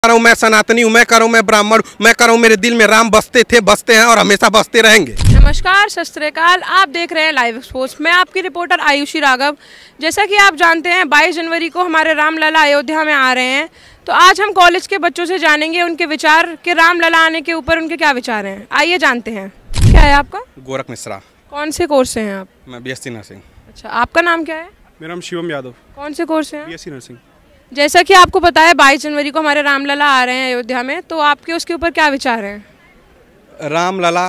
कह रहा हूँ मैं सनातनी हूँ, मैं कह रहा हूँ मैं ब्राह्मण हूँ, मैं कह रहा हूँ मेरे दिल में राम बसते थे, बसते हैं और हमेशा बसते रहेंगे। नमस्कार, सत श्री अकाल। आप देख रहे हैं लाइव एक्सपोज। मैं आपकी रिपोर्टर आयुषी राघव। जैसा कि आप जानते हैं 22 जनवरी को हमारे रामलला अयोध्या में आ रहे हैं, तो आज हम कॉलेज के बच्चों से जानेंगे उनके विचार कि रामलला आने के ऊपर उनके क्या विचार हैं। आइए जानते हैं। क्या है आपका? गोरख मिश्रा। कौन से कोर्स से हैं आप? मैं बीएससी नर्सिंग। अच्छा, आपका नाम क्या है? मेरा नाम शिवम यादव। कौन से कोर्स से हैं? BSc nursing. जैसा कि आपको पता है 22 जनवरी को हमारे रामलला आ रहे हैं अयोध्या में, तो आपके उसके ऊपर क्या विचार हैं? रामलला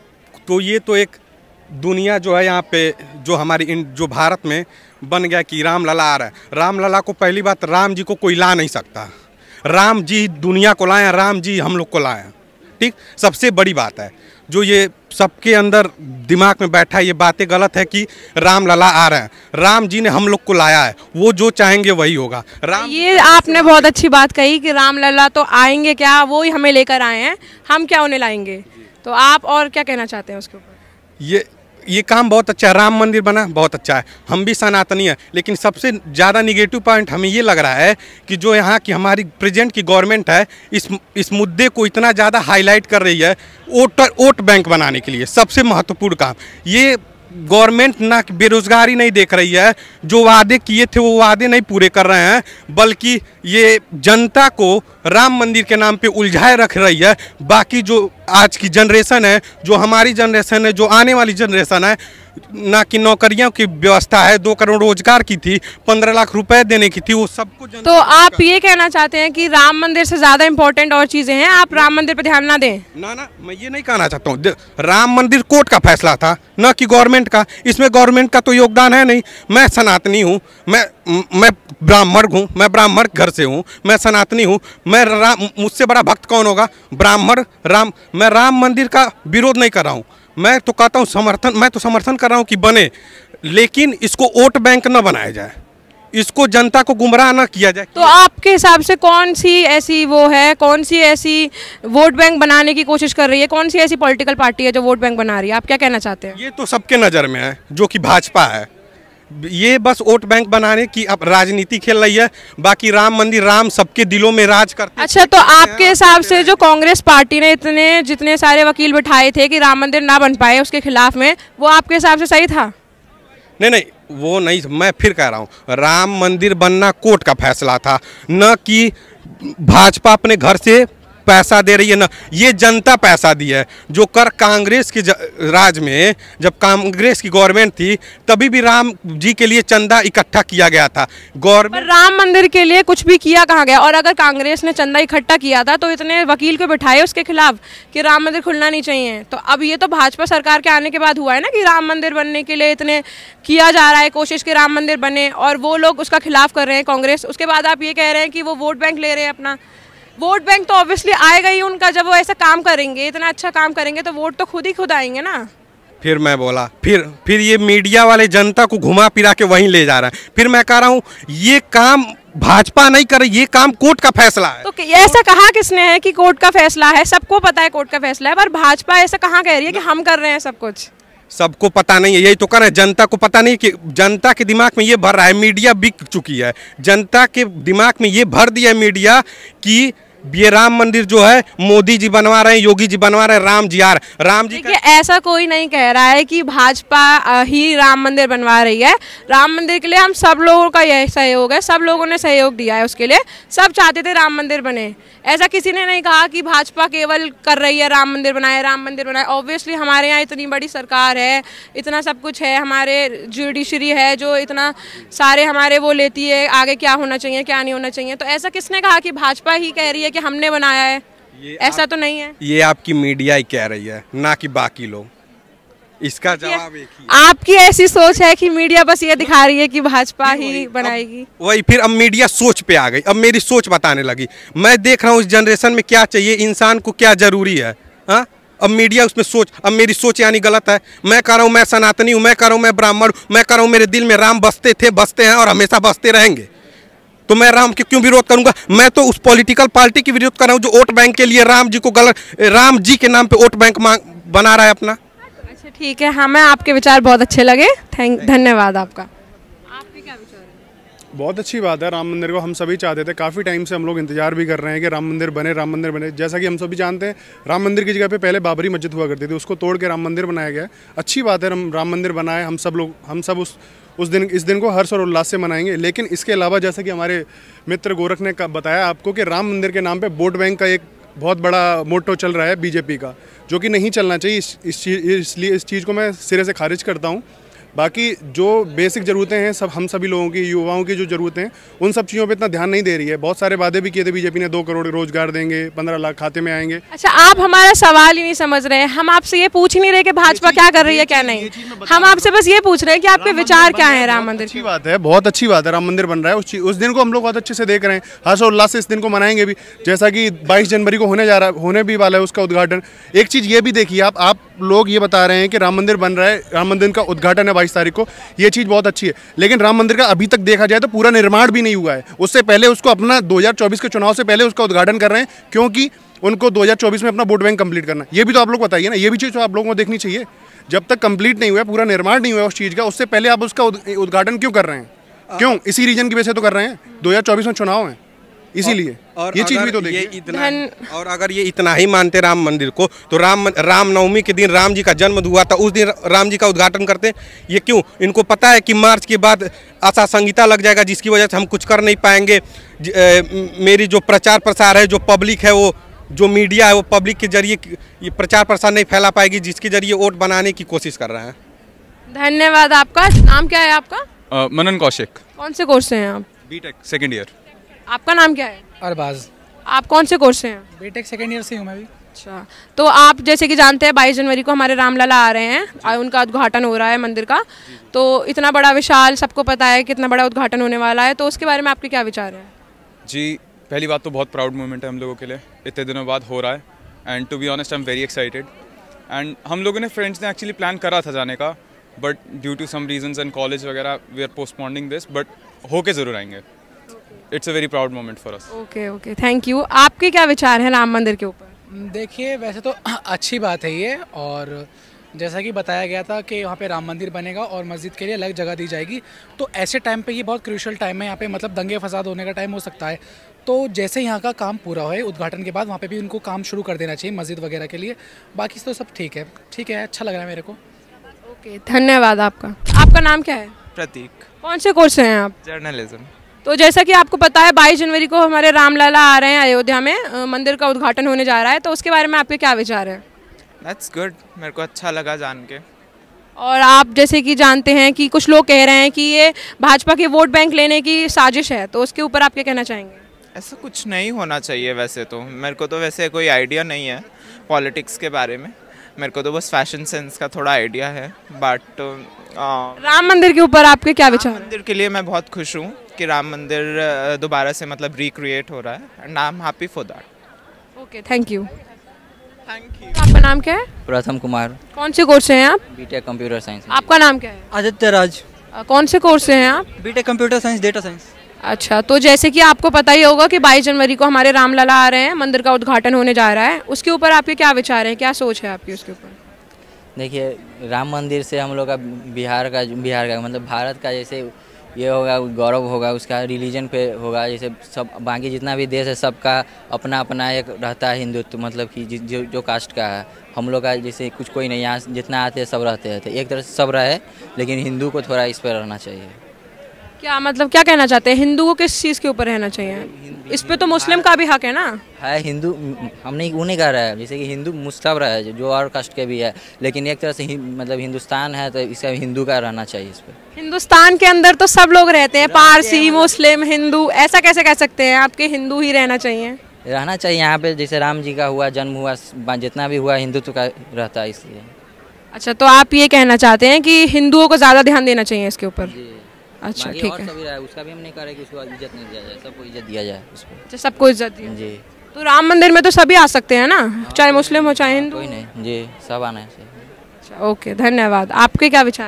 तो ये तो एक दुनिया जो है यहाँ पे जो हमारी जो भारत में बन गया कि रामलला आ रहा है। रामलला को पहली बात, राम जी को कोई ला नहीं सकता। राम जी दुनिया को लाए, राम जी हम लोग को लाए। ठीक, सबसे बड़ी बात है जो ये सबके अंदर दिमाग में बैठा है, ये बातें गलत है कि रामलला आ रहे हैं। राम जी ने हम लोग को लाया है, वो जो चाहेंगे वही होगा। ये आपने बहुत अच्छी बात कही कि रामलला तो आएंगे क्या, वो ही हमें लेकर आए हैं, हम क्या उन्हें लाएंगे। तो आप और क्या कहना चाहते हैं उसके ऊपर? ये काम बहुत अच्छा है, राम मंदिर बना बहुत अच्छा है, हम भी सनातनी है। लेकिन सबसे ज़्यादा निगेटिव पॉइंट हमें ये लग रहा है कि जो यहाँ की हमारी प्रेजेंट की गवर्नमेंट है इस मुद्दे को इतना ज़्यादा हाईलाइट कर रही है वोट बैंक बनाने के लिए। सबसे महत्वपूर्ण काम ये गवर्नमेंट ना बेरोजगारी नहीं देख रही है, जो वादे किए थे वो वादे नहीं पूरे कर रहे हैं, बल्कि ये जनता को राम मंदिर के नाम पे उलझाए रख रही है। बाकी जो आज की जनरेशन है, जो हमारी जनरेशन है, जो आने वाली जनरेशन है, ना कि नौकरियों की व्यवस्था है, 2 करोड़ रोजगार की थी, 15 लाख रुपए देने की थी, वो सबको। तो आप ये कहना चाहते हैं कि राम मंदिर से ज़्यादा इम्पोर्टेंट और चीज़ें हैं, आप राम मंदिर पर ध्यान ना दें? ना, मैं ये नहीं कहना चाहता हूँ। राम मंदिर कोर्ट का फैसला था, न कि गवर्नमेंट का। इसमें गवर्नमेंट का तो योगदान है नहीं। मैं सनातनी हूँ, मैं ब्राह्मण हूँ, मैं ब्राह्मण घर से हूँ, मैं सनातनी हूँ। मैं मुझसे बड़ा भक्त कौन होगा? ब्राह्मण राम। मैं राम मंदिर का विरोध नहीं कर रहा हूँ, मैं तो कहता हूँ समर्थन कर रहा हूँ कि बने, लेकिन इसको वोट बैंक न बनाया जाए, इसको जनता को गुमराह न किया जाए। तो आपके हिसाब से कौन सी ऐसी कौन सी ऐसी वोट बैंक बनाने की कोशिश कर रही है? कौन सी ऐसी पॉलिटिकल पार्टी है जो वोट बैंक बना रही है? आप क्या कहना चाहते हैं? ये तो सबके नज़र में है, जो कि भाजपा है। ये बस वोट बैंक बनाने की अब राजनीति खेल रही है। बाकी राम मंदिर, राम सबके दिलों में राज करते। अच्छा, तो आपके हिसाब से जो कांग्रेस पार्टी ने जितने सारे वकील बिठाए थे कि राम मंदिर ना बन पाए उसके खिलाफ में, वो आपके हिसाब से सही था? नहीं, वो नहीं। मैं फिर कह रहा हूँ, राम मंदिर बनना कोर्ट का फैसला था, न कि भाजपा अपने घर से पैसा दे रही है। ना, ये जनता पैसा दी है। जो कर कांग्रेस के राज में, जब कांग्रेस की गवर्नमेंट थी, तभी भी राम जी के लिए चंदा इकट्ठा किया गया था। गवर्नमेंट राम मंदिर के लिए कुछ भी किया कहाँ गया? और अगर कांग्रेस ने चंदा इकट्ठा किया था तो इतने वकील को बिठाए उसके खिलाफ कि राम मंदिर खुलना नहीं चाहिए। तो अब ये तो भाजपा सरकार के आने के बाद हुआ है ना कि राम मंदिर बनने के लिए इतने किया जा रहा है कोशिश कि राम मंदिर बने, और वो लोग उसका खिलाफ कर रहे हैं कांग्रेस। उसके बाद आप ये कह रहे हैं कि वो वोट बैंक ले रहे हैं अपना। वोट बैंक तो ऑब्वियसली आएगा ही उनका, जब वो ऐसा काम करेंगे, इतना अच्छा काम करेंगे, तो वोट तो खुद आएंगे ना। फिर मैं बोला, फिर ये मीडिया वाले जनता को घुमा फिरा के वहीं ले जा रहा है। फिर मैं कह रहा हूँ ये काम भाजपा नहीं कर रही, ये काम कोर्ट का फैसला है। तो ऐसा कहा किसने है कि कोर्ट का फैसला है? सबको पता है कोर्ट का फैसला है, पर भाजपा ऐसा कहाँ कह रही है कि हम कर रहे हैं सब कुछ? सबको पता नहीं है, यही तो कर रहे हैं। जनता को पता नहीं कि जनता के दिमाग में ये भर रहा है, मीडिया बिक चुकी है। जनता के दिमाग में ये भर दिया है मीडिया कि ये राम मंदिर जो है मोदी जी बनवा रहे हैं, योगी जी बनवा रहे हैं, राम जी आ रहे। राम जी देखिए, ऐसा कोई नहीं कह रहा है कि भाजपा ही राम मंदिर बनवा रही है। राम मंदिर के लिए हम सब लोगों का यह सहयोग है, सब लोगों ने सहयोग दिया है उसके लिए। सब चाहते थे राम मंदिर बने। ऐसा किसी ने नहीं कहा कि भाजपा केवल कर रही है राम मंदिर बनाए, राम मंदिर बनाए। ऑब्वियसली हमारे यहाँ इतनी बड़ी सरकार है, इतना सब कुछ है, हमारे जुडिशरी है जो इतना सारे हमारे वो लेती है आगे क्या होना चाहिए क्या नहीं होना चाहिए। तो ऐसा किसने कहा कि भाजपा ही कह रही है कि हमने बनाया है? ऐसा तो नहीं है। ये आपकी मीडिया ही कह रही है, ना कि बाकी लोग। इसका जवाब एक ही। आपकी ऐसी सोच है कि मीडिया बस ये दिखा रही है कि भाजपा ही बनाएगी? वही फिर अब मीडिया सोच पे आ गई, अब मेरी सोच बताने लगी। मैं देख रहा हूँ इस जनरेशन में क्या चाहिए, इंसान को क्या जरूरी है। हाँ, अब मीडिया उसमें सोच, अब मेरी सोच यानी गलत है। मैं कह रहा हूँ मैं सनातनी हूँ, मैं कह रहा हूँ मैं ब्राह्मण हूँ, मैं कह रहा हूँ मेरे दिल में राम बसते थे, बसते हैं और हमेशा बसते रहेंगे। तो मैं राम के क्यों विरोध करूंगा? मैं तो उस पॉलिटिकल पार्टी की विरोध कर रहा हूँ जो वोट बैंक के लिए राम जी को राम जी के नाम पे वोट बैंक बना रहा है अपना। अच्छा, ठीक है। हाँ, मैं आपके विचार बहुत अच्छे लगे। धन्यवाद आपका। आपके क्या विचार है? बहुत अच्छी बात है। राम मंदिर को हम सभी चाहते थे, काफ़ी टाइम से हम लोग इंतजार भी कर रहे हैं कि राम मंदिर बने, राम मंदिर बने। जैसा कि हम सभी जानते हैं, राम मंदिर की जगह पे पहले बाबरी मस्जिद हुआ करती थी, उसको तोड़ के राम मंदिर बनाया गया है। अच्छी बात है, राम मंदिर बनाए। हम सब इस दिन को हर्ष और उल्लास से मनाएंगे। लेकिन इसके अलावा जैसा कि हमारे मित्र गोरख ने बताया आपको कि राम मंदिर के नाम पर वोट बैंक का एक बहुत बड़ा मोटो चल रहा है बीजेपी का, जो कि नहीं चलना चाहिए। इसलिए इस चीज़ को मैं सिरे से खारिज करता हूँ। बाकी जो बेसिक ज़रूरतें हैं, सब हम सभी लोगों की, युवाओं की जो ज़रूरतें हैं, उन सब चीज़ों पे इतना ध्यान नहीं दे रही है। बहुत सारे वादे भी किए थे बीजेपी ने, 2 करोड़ रोजगार देंगे, 15 लाख खाते में आएंगे। अच्छा, आप हमारा सवाल ही नहीं समझ रहे हैं। हम आपसे ये पूछ ही नहीं रहे कि भाजपा क्या कर रही है क्या नहीं। हम आपसे बस ये पूछ रहे हैं कि आपके विचार क्या है राम मंदिर। अच्छी बात है, बहुत अच्छी बात है, राम मंदिर बन रहा है। उस दिन को हम लोग बहुत अच्छे से देख रहे हैं, हर्ष और उल्लास से इस दिन को मनाएंगे भी। जैसा कि 22 जनवरी को होने भी वाला है उसका उद्घाटन। एक चीज़ ये भी देखिए, आप लोग ये बता रहे हैं कि राम मंदिर बन रहा है, राम मंदिर का उद्घाटन है 22 तारीख को, ये चीज़ बहुत अच्छी है। लेकिन राम मंदिर का अभी तक देखा जाए तो पूरा निर्माण भी नहीं हुआ है। उससे पहले उसको अपना 2024 के चुनाव से पहले उसका उद्घाटन कर रहे हैं, क्योंकि उनको 2024 में अपना वोट बैंक कंप्लीट करना है। ये भी तो आप लोग बताइए ना, ये भी चीज़ तो आप लोगों को देखनी चाहिए। जब तक कंप्लीट नहीं हुआ, पूरा निर्माण नहीं हुआ उस चीज़ का, उससे पहले आप उसका उद्घाटन क्यों कर रहे हैं? क्यों? इसी रीजन की वजह से तो कर रहे हैं, 2024 में चुनाव है, इसीलिए। और ये चीज़ भी तो देखिए। और अगर ये इतना ही मानते राम मंदिर को, तो रामनवमी के दिन राम जी का जन्म हुआ था, उस दिन राम जी का उद्घाटन करते। ये क्यों? इनको पता है कि मार्च के बाद आचार संहिता लग जाएगा, जिसकी वजह से हम कुछ कर नहीं पाएंगे। मेरी जो प्रचार प्रसार है, जो पब्लिक है, वो जो मीडिया है, वो पब्लिक के जरिए ये प्रचार प्रसार नहीं फैला पाएगी, जिसके जरिए वोट बनाने की कोशिश कर रहे हैं। धन्यवाद। आपका नाम क्या है? आपका मनन कौशिक। कौन से कोर्स से हैं आप? BTech second year. आपका नाम क्या है? अरबाज। आप कौन से कोर्स से हैं? बीटेक सेकेंड ईयर से हूँ मैं भी। अच्छा, तो आप जैसे कि जानते हैं 22 जनवरी को हमारे रामलला आ रहे हैं, उनका उद्घाटन हो रहा है मंदिर का। तो इतना बड़ा विशाल, सबको पता है कितना बड़ा उद्घाटन होने वाला है, तो उसके बारे में आपके क्या विचार हैं? जी, पहली बात तो बहुत प्राउड मोमेंट है हम लोगों के लिए, इतने दिनों बाद हो रहा है। And to be honest I am very excited. And हम लोगों ने फ्रेंड्स ने एक्चुअली प्लान करा था जाने का, but due to some reasons and college वगैरह we are postponing this, but होके ज़रूर आएंगे। It's a very proud moment for us. Okay, thank you. आपके क्या विचार हैं राम मंदिर के ऊपर? देखिए, वैसे तो अच्छी बात है ये, और जैसा कि बताया गया था कि यहाँ पे राम मंदिर बनेगा और मस्जिद के लिए अलग जगह दी जाएगी। तो ऐसे टाइम पे ये बहुत क्रूशियल टाइम है, यहाँ पे मतलब दंगे फसाद होने का टाइम हो सकता है। तो जैसे यहाँ का काम पूरा होए उद्घाटन के बाद, वहाँ पे भी उनको काम शुरू कर देना चाहिए मस्जिद वगैरह के लिए। बाकी तो सब ठीक है, अच्छा लग रहा है मेरे को। ओके, धन्यवाद। आपका नाम क्या है? प्रतीक। कौन से कोर्स से हैं आप? जर्नलिज्म। तो जैसा कि आपको पता है 22 जनवरी को हमारे रामलला आ रहे हैं अयोध्या में, मंदिर का उद्घाटन होने जा रहा है, तो उसके बारे में आपके क्या विचार हैं? दैट्स गुड, मेरे को अच्छा लगा जान के। और आप जैसे कि जानते हैं कि कुछ लोग कह रहे हैं कि ये भाजपा के वोट बैंक लेने की साजिश है, तो उसके ऊपर आप क्या कहना चाहेंगे? ऐसा कुछ नहीं होना चाहिए। वैसे तो मेरे को तो वैसे कोई आइडिया नहीं है पॉलिटिक्स के बारे में, मेरे को तो बस फैशन सेंस का थोड़ा आइडिया है। बट राम मंदिर के ऊपर आपके क्या विचार? राम मंदिर के लिए मैं बहुत खुश हूँ कि राम मंदिर दोबारा से मतलब रिक्रिएट हो रहा है, and I am happy for that. Okay, thank you. Thank you. आपका नाम क्या है? प्रथम कुमार। कौन से कोर्स से हैं आप? BTech computer science. आपका नाम क्या है? आदित्य राज। कौन से कोर्स से हैं आप? BTech computer science data science. अच्छा, तो जैसे कि आपको पता ही होगा कि 22 जनवरी को हमारे रामलला आ रहे हैं, मंदिर का उद्घाटन होने जा रहा है, उसके ऊपर आपके क्या विचार हैं, क्या सोच है आपकी उसके ऊपर? देखिए, राम मंदिर से हम लोग का बिहार का मतलब भारत का जैसे ये होगा, गौरव होगा, उसका रिलीजन पे होगा। जैसे सब बाकी जितना भी देश है, सबका अपना अपना एक रहता है हिंदुत्व, मतलब कि जो कास्ट का है। हम लोग का जैसे कुछ कोई नहीं, यहाँ जितना आते हैं सब रहते हैं, एक तरह से सब रहे, लेकिन हिंदू को थोड़ा इस पर रहना चाहिए। क्या मतलब क्या कहना चाहते हैं? हिंदू को किस चीज़ के ऊपर रहना चाहिए? इस पे तो मुस्लिम का भी हक है ना? है हिंदू, हम नहीं वो नहीं कह रहे हैं, जैसे कि हिंदू मुस्तब रहे जो और कास्ट के भी है, लेकिन एक तरह से मतलब हिंदुस्तान है तो इसका हिंदू का रहना चाहिए इस पर। हिंदुस्तान के अंदर तो सब लोग रहते हैं, पारसी, मुस्लिम, हिंदू, ऐसा कैसे कह सकते हैं? आपके हिंदू ही रहना चाहिए? रहना चाहिए यहाँ पे, जैसे राम जी का हुआ जन्म हुआ, जितना भी हुआ हिंदुत्व का रहता है, इसलिए। अच्छा, तो आप ये कहना चाहते हैं कि हिंदुओं को ज़्यादा ध्यान देना चाहिए इसके ऊपर? अच्छा, ठीक है। उसका भी हम नहीं कह रहे कि उसको इज्जत नहीं दिया जाए, सबको इज्जत दिया जाए उसको। अच्छा, सबको इज्जत दी जी। तो राम मंदिर में तो सभी आ सकते हैं ना, चाहे मुस्लिम हो चाहे हिंदू? कोई नहीं जी, सब आना है। अच्छा, ओके, धन्यवाद। आपके क्या विचार है?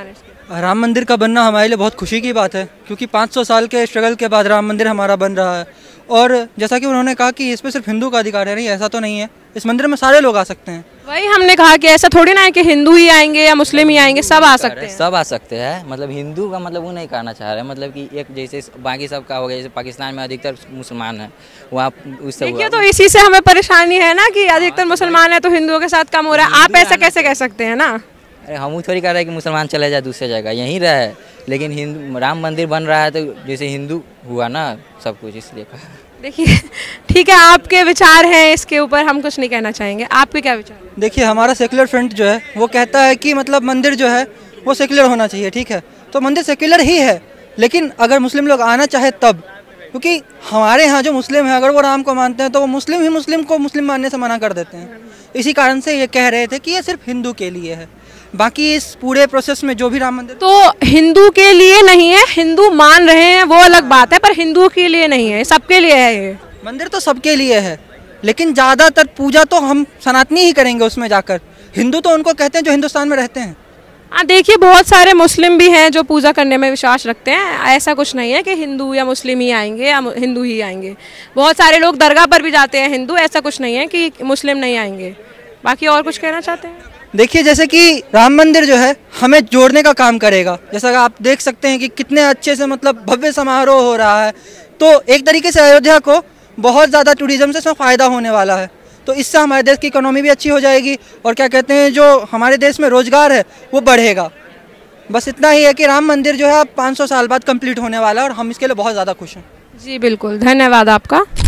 राम मंदिर का बनना हमारे लिए बहुत खुशी की बात है, क्योंकि 500 साल के स्ट्रगल के बाद राम मंदिर हमारा बन रहा है। और जैसा कि उन्होंने कहा कि इस पर सिर्फ हिंदू का अधिकार है, नहीं ऐसा तो नहीं है, इस मंदिर में सारे लोग आ सकते हैं। वही हमने कहा कि ऐसा थोड़ी ना है कि हिंदू ही आएंगे या मुस्लिम ही आएंगे, सब आ सकते हैं। सब आ सकते हैं, मतलब हिंदू का मतलब वो नहीं कहना चाह रहे, मतलब कि एक जैसे बाकी सब का हो गया, जैसे पाकिस्तान में अधिकतर मुसलमान है, वहाँ उस देखिए तो इसी से हमें परेशानी है ना कि अधिकतर मुसलमान है तो हिंदुओं के साथ कम हो रहा है। आप ऐसा कैसे कह सकते हैं ना? अरे हम थोड़ी कह रहे हैं कि मुसलमान चले जाए दूसरे जगह, यहीं रहे, लेकिन हिंदू राम मंदिर बन रहा है तो जैसे हिंदू हुआ ना सब कुछ, इसलिए कहा। देखिए ठीक है, आपके विचार हैं इसके ऊपर, हम कुछ नहीं कहना चाहेंगे। आपके क्या विचार? देखिए हमारा सेकुलर फ्रंट जो है वो कहता है कि मतलब मंदिर जो है वो सेकुलर होना चाहिए, ठीक है, तो मंदिर सेकुलर ही है, लेकिन अगर मुस्लिम लोग आना चाहे तब, क्योंकि हमारे यहाँ जो मुस्लिम है अगर वो राम को मानते हैं तो वो मुस्लिम ही मुस्लिम को मुस्लिम मानने से मना कर देते हैं। इसी कारण से ये कह रहे थे कि ये सिर्फ हिंदू के लिए है, बाकी इस पूरे प्रोसेस में जो भी राम मंदिर तो हिंदू के लिए नहीं है, हिंदू मान रहे हैं वो अलग बात है, पर हिंदुओं के लिए नहीं है, सबके लिए है। ये मंदिर तो सबके लिए है, लेकिन ज़्यादातर पूजा तो हम सनातनी ही करेंगे उसमें जाकर, हिंदू तो उनको कहते हैं जो हिंदुस्तान में रहते हैं। हाँ देखिए, बहुत सारे मुस्लिम भी हैं जो पूजा करने में विश्वास रखते हैं, ऐसा कुछ नहीं है कि हिंदू या मुस्लिम ही आएंगे या हिंदू ही आएंगे। बहुत सारे लोग दरगाह पर भी जाते हैं हिंदू, ऐसा कुछ नहीं है कि मुस्लिम नहीं आएंगे। बाकी और कुछ कहना चाहते हैं? देखिए जैसे कि राम मंदिर जो है हमें जोड़ने का काम करेगा, जैसा कि आप देख सकते हैं कि कितने अच्छे से मतलब भव्य समारोह हो रहा है, तो एक तरीके से अयोध्या को बहुत ज़्यादा टूरिज्म से इसमें फ़ायदा होने वाला है, तो इससे हमारे देश की इकोनॉमी भी अच्छी हो जाएगी और क्या कहते हैं जो हमारे देश में रोज़गार है वो बढ़ेगा। बस इतना ही है कि राम मंदिर जो है अब 500 साल बाद कंप्लीट होने वाला है और हम इसके लिए बहुत ज़्यादा खुश हैं। जी बिल्कुल, धन्यवाद आपका।